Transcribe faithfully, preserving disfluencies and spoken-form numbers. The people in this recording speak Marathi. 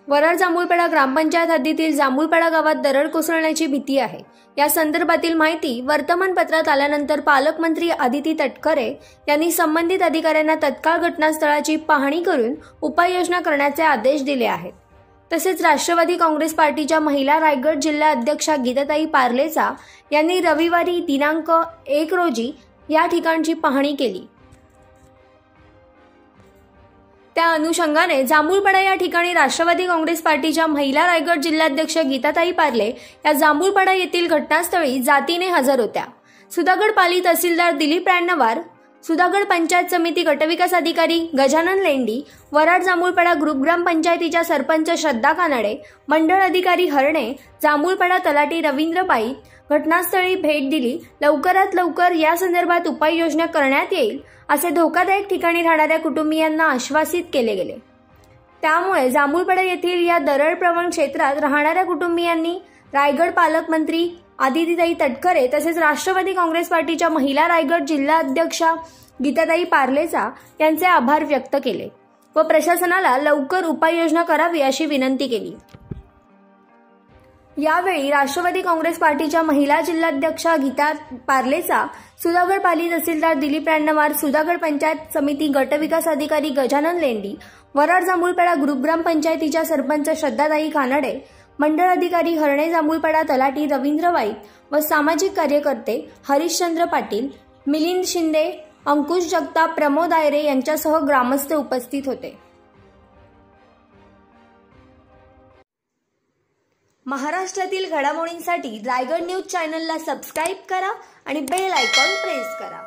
वराड जांभूळपाडा ग्रामपंचायत हद्दीतील जांभूळपाडा गावात दरड कोसळण्याची भीती आहे। या संदर्भातील माहिती वर्तमानपत्रात आल्यानंतर पालकमंत्री आदिती तटकरे यांनी संबंधित अधिकाऱ्यांना तत्काळ घटनास्थळाची पाहणी करून उपाययोजना करण्याचे आदेश दिले आहेत। तसेच राष्ट्रवादी काँग्रेस पार्टीच्या महिला रायगड जिल्हा अध्यक्षा गीताताई पार्लेचा यांनी रविवारी दिनांक एक रोजी या ठिकाणची पाहणी केली। त्या अनुषंगाने जांभूळपाडा या ठिकाणी राष्ट्रवादी काँग्रेस पार्टीच्या महिला रायगड जिल्हाध्यक्ष गीताताई पार्ले या जांभूळपाडा येथील घटनास्थळी जातीने हजर होत्या। सुधागड पाली तहसीलदार दिलीप रायनवार, सुधागड पंचायत समिती गटविकास अधिकारी गजानन लेंडी, वराड जांभूळपाडा ग्रुप ग्रामपंचायतीच्या सरपंच श्रद्धा कानडे, मंडळ अधिकारी हरणे, जांभूळपाडा तलाठी रवींद्र पाई घटनास्थळी भेट दिली। लवकरात लवकर या संदर्भात उपाययोजना करण्यात येईल असे धोकादायक ठिकाणी राहणाऱ्या कुटुंबियांना आश्वासित केले गेले। त्यामुळे जांभूळपाडा येथील या दरड प्रवण क्षेत्रात राहणाऱ्या कुटुंबियांनी रायगड पालकमंत्री आदितीताई तटकरे तसेच राष्ट्रवादी काँग्रेस पार्टीच्या महिला रायगड जिल्हा अध्यक्षा गीताताई पार्लेचा यांचे आभार व्यक्त केले व प्रशासनाला लवकर उपाययोजना करावी अशी विनंती केली। यावेळी राष्ट्रवादी काँग्रेस पार्टीच्या महिला जिल्हाध्यक्षा गीता पार्लेचा, सुधागड पाली तहसीलदार दिलीप रायनवार, सुधागड पंचायत समिती गटविकास अधिकारी गजानन लेंडी, वराड जांभूळपाडा ग्रुप ग्रामपंचायतीच्या सरपंच श्रद्धाताई कानडे, मंडळ अधिकारी हरणे, जांभूळपाडा तलाठी रवींद्र वाईत व सामाजिक कार्यकर्ते हरिश्चंद्र पाटील, मिलिंद शिंदे, अंकुश जगताप, प्रमोद आयरे यांच्यासह ग्रामस्थ उपस्थित होते। महाराष्ट्रातील घडामोडींसाठी रायगड न्यूज चॅनलला सबस्क्राईब करा आणि बेल आयकॉन प्रेस करा।